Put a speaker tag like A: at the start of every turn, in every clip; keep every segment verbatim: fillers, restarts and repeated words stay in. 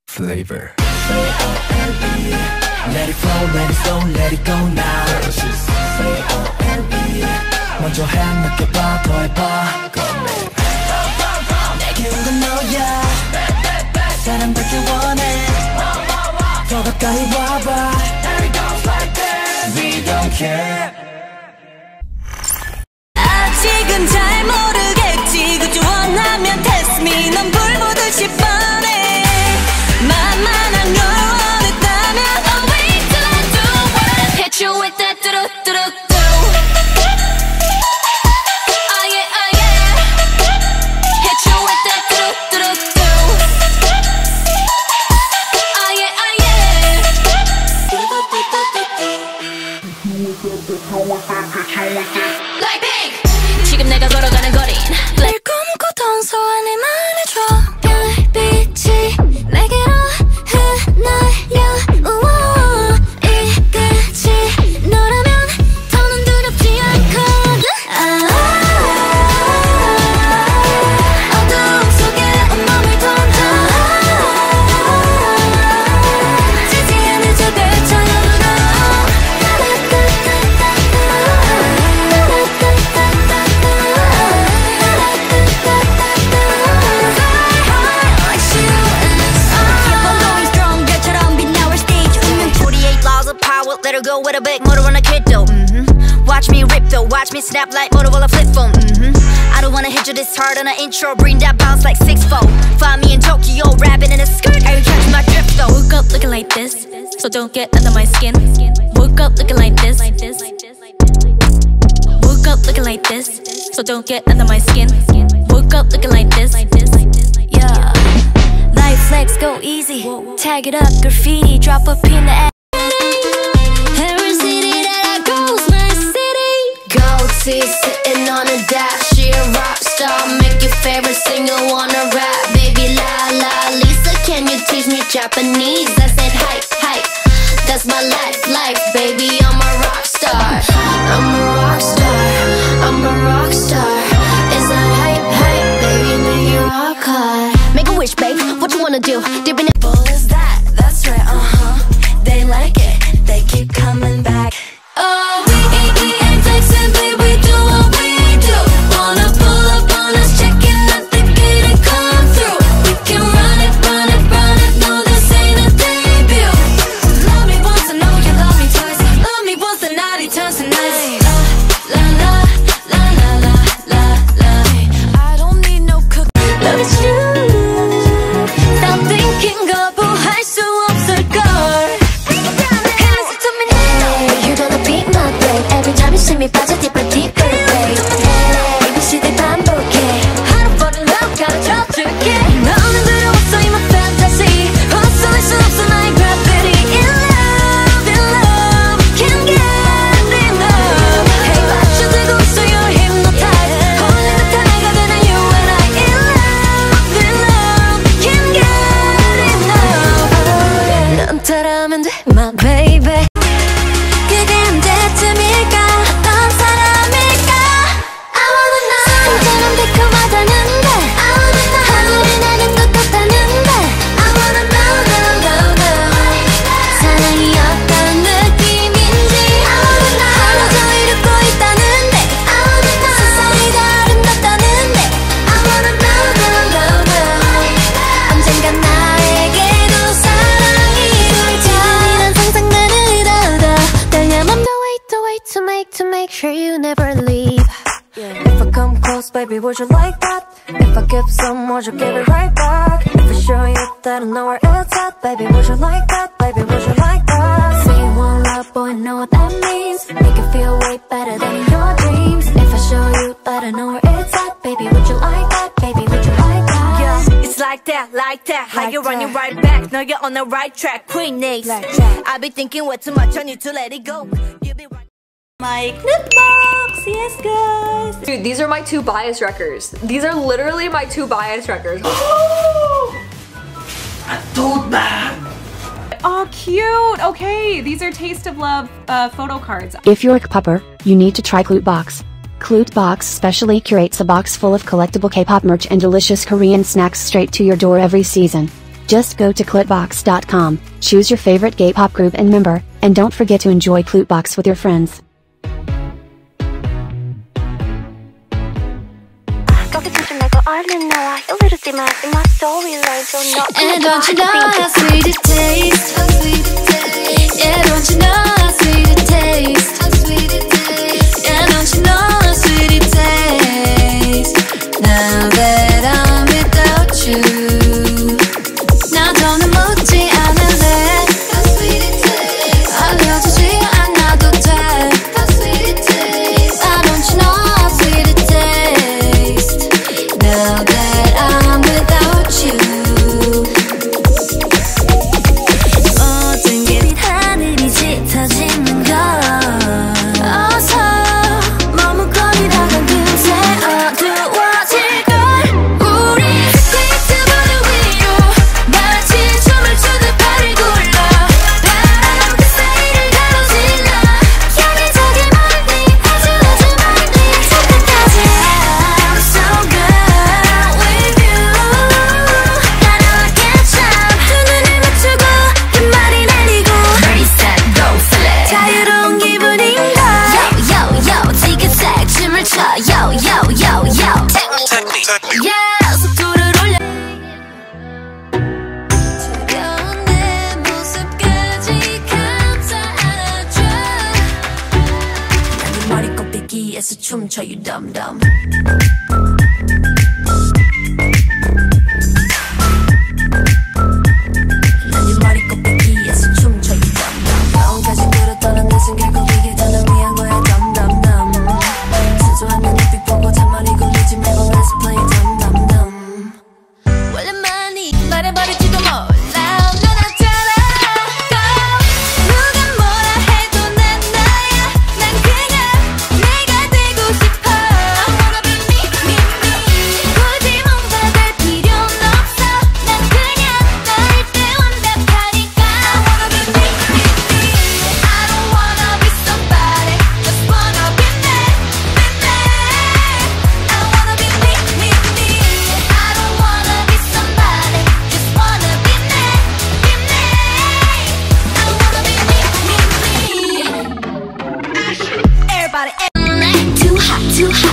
A: Flavor. Let it flow, let it flow, let it go now. 먼저 해, 느껴봐, 더 해봐. 내게 온 건 너야. 사랑받길 원해. 더 가까이 와봐. We don't care.
B: 아직은 잘 모르겠지. 그저 원하면 test me. 넌 불보듯이 뻔해. 만만한 걸 원했다면 I'll wait till I do what I hit you with that 뚜루뚜루뚜. Oh yeah, oh yeah. Hit you with that 뚜루뚜루뚜. Oh yeah, oh yeah. Like pink. 지금 내가 걸어가는 거린 날 꿈꾸던 소원을 말해줘. 별빛이 내게로 흩날려. 우와, 이끝이 너라면 더는 두렵지 않거든. 아, 어둠 속에 온몸을 던져. 지지 않은 저 별처럼 let her go with a big Motorola kid though. Mm-hmm. Watch me rip though, watch me snap like Motorola flip phone. Mm-hmm. I don't wanna hit you this hard on an intro, bring that bounce like six four. Find me in Tokyo, rapping in a skirt. Are you catching my drift though? Woke up looking like this, so don't get under my skin. Woke up looking like this. Woke up looking like this, so don't get under my skin. Woke up looking like this. Yeah. Life flex, go easy. Tag it up, graffiti, drop a pin the ass.
C: Sitting on a dash, she a rock star. Make your favorite singer wanna rap. Baby la la Lisa, can you teach me Japanese? I said hype, hype, that's my life, life. Baby, I'm a rock star. I'm a rock star, I'm a rock star. Is that hype, hype? Baby, make you rock hard. Make a wish, babe, what you wanna do? Dipping it.
B: What is that? That's right, uh-huh. They like it, they keep coming back. Oh, we ain't flexibly, we do what we do. Wanna pull up on us, checking out the gate and come through. We can run it, run it, run it, no this ain't a debut. Love me once, I know you love me twice. Love me once, the night it turns to night. La la la la la la la. I don't need no cook. Love is true. Stop thinking 거부할 수 없을걸.
C: Every time you see me 빠져 deeper deeper babe. A B C D 반복해.
B: 하루버린 love 가르쳐줄게. 너는 들어왔어 in my fantasy. 벗어날 수 없어 나의 gravity. In love, in love, can't get enough. Hey 맞춰들고 있어 you're hypnotized. 홀린 듯한 내가 되는 you and I. In love, in love, can't get enough. 넌 따라하면 돼 my baby. 그게 언제쯤일까? 어떤 사람일까? I wanna know. 진짜로 달콤하다는데 I wanna know. 하늘이 나는 것 같다는데 I wanna know, know, know, know. 사랑이 어떤 느낌인지 I wanna know. 하나 더 이루고 있다는데 I wanna know. 세상이 다 아름답다는데 I wanna know, know, know, know. 언젠가 나에게도 사랑이 올 잔인한 상상들을 더더 떨려만 to make, to make sure you never leave. Yeah. If I come close, baby, would you like that? If I give some, would you give it right back? If I show you that I know where it's at, baby, would you like that? Baby, would you like that? Say you want love, boy, know what that means. Make it feel way better than in your dreams. If I show you that I know where it's at, baby, would you like that? Baby, would you like that? Yeah, it's like that, like that. How like you running right back? Know you're on the right track, Queen Nace. Like I be thinking way too much on you to let it go. You be right. My clip box, yes guys.
D: Dude, these are my two bias wreckers. These are literally my two bias wreckers.
A: A tote bag.
E: Oh, cute. Okay, these are Taste of Love uh, photo cards.
F: If you're a K-popper, you need to try Clutebox. Clutebox specially curates a box full of collectible K-pop merch and delicious Korean snacks straight to your door every season. Just go to clutebox dot com, choose your favorite K-pop group and member, and don't forget to enjoy Clutebox with your friends.
B: And don't you know how sweet it tastes? Yeah, don't you know how sweet it tastes? Yeah, don't you know how sweet it tastes? Now that I'm without you, 나 더는 묻지 않을래. How sweet it tastes. 알려주지 않아도 돼. How sweet it tastes. Why don't you know how sweet it tastes? Now that I'm without you. 모든 게 하늘이 짙어지는 걸 어서 머뭇거리다가 금세 어두워질걸. 우리 스케이트보드 위로 마치 춤을 추듯 발을 굴러 바람 그 사이를 가로질러 여기저기 멀리 아주 아주 멀리 저끝까지 I'm so good with you. 따라와게 참 두 눈을 맞추고 흰머리 날리고 Ready set go select 자유로운 기분인걸. Yo yo yo 지그재 춤을 춰 Yo yo yo yo Take me Yeah 속도를 올려 차가운 내 모습까지 감싸 안아줘. 난 네 머리 꼭대기에서 춤춰 You dumb dumb. 난 네 머리 꼭대기에서 춤춰 You dumb dumb. 마음까지 끌었던 내 숨결 고비게 더 널 위한 거야 dumb dumb dumb. 사소한 내 눈빛 보고 잔머리 굴리지 말고 Let's play dumb dumb dumb. 원래만이 말해버릴지도 몰라 넌 알잖아. Go 누가 뭐라 해도 난 나야. 난 그냥 내가 되고 싶어. I wanna be me me me. 굳이 뭔가 될 필요는 없어. 난 그냥 너일 때 완벽하니까. I wanna be me me me. I don't wanna be somebody. Just wanna be me me me. I wanna be me me me. I don't wanna be somebody. Just wanna be me me me. I wanna be me me me. Everybody, too hot, too hot.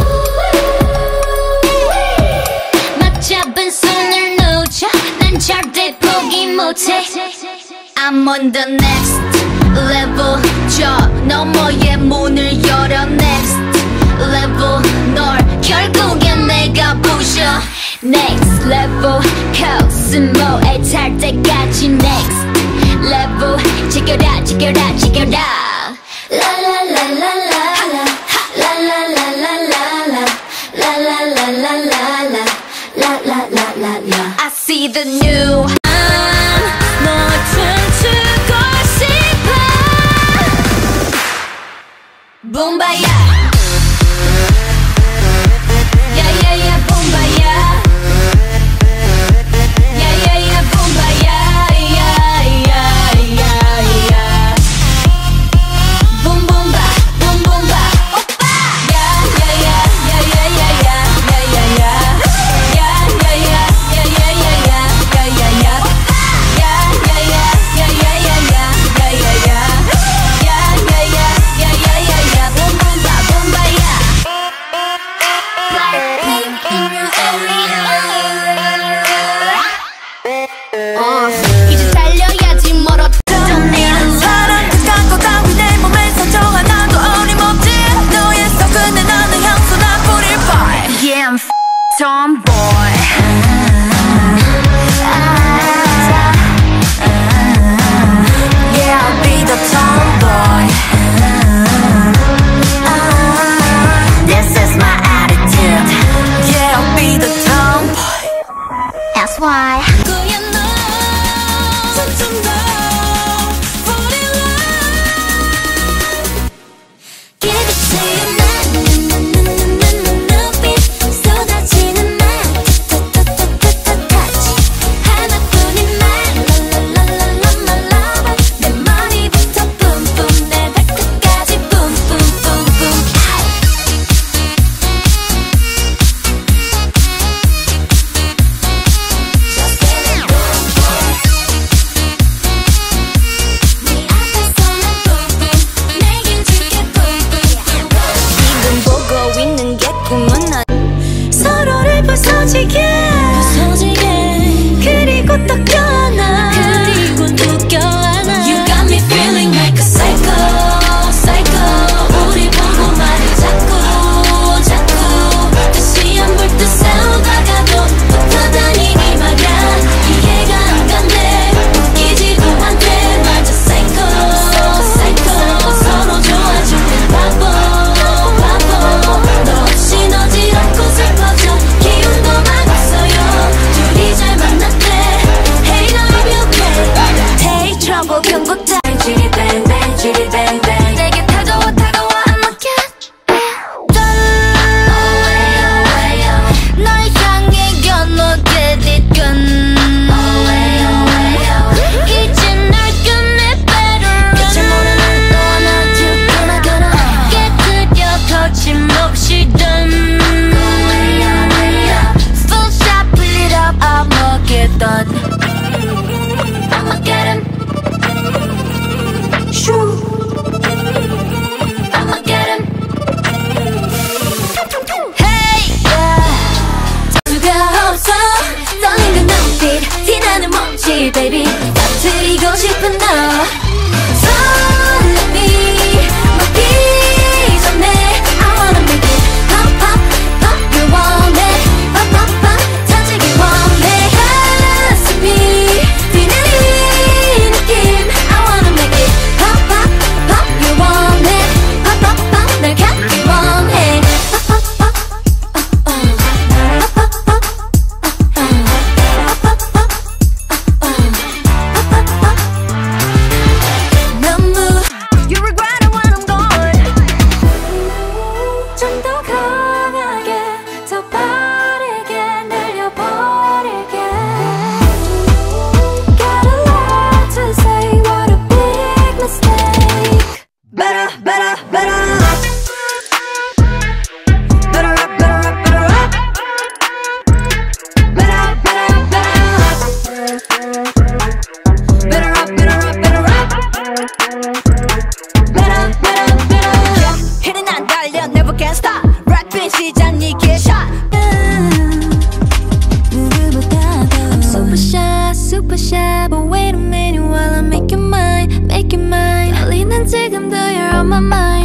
B: 맞잡은 손을 놓쳐 난 절대 포기 못해. I'm on the next level. 저 너머의 문을 열어 next level. 널 결국엔 내가 부셔 next level. 코스모에 탈 때까지 next level. 지켜라 지켜라 지켜라. La la la la la la. La la la la la la. La la la la la la. La la la la la. I see the new. 널 춤추고 싶어. 붐바야. 야야야 붐바야. 야야야 붐바야. 야야야야야. 붐붐바 붐붐바 오빠. 야야야야야야야야야야. 야야야야야야야야야야야. 야야야야야야야야야야. 야야야야야야야. 붐붐바 붐바야. Blackpink in your area. 어 이제 달려야지 멀었던 사랑 끝간 것 따위 내 몸에 상처 하나도 어림없지. 너의 속은 내 나는 향수나 뿌릴 boy. Yeah I'm f*** tomboy. Yeah I'll be the tomboy. This is my attitude. Yeah I'll be the tomboy. That's why. Give it to you now. 눈빛 쏟아지는 말. shy, but wait a minute while I make you mine, make you mine. 떨리는 지금도 you're on my mind.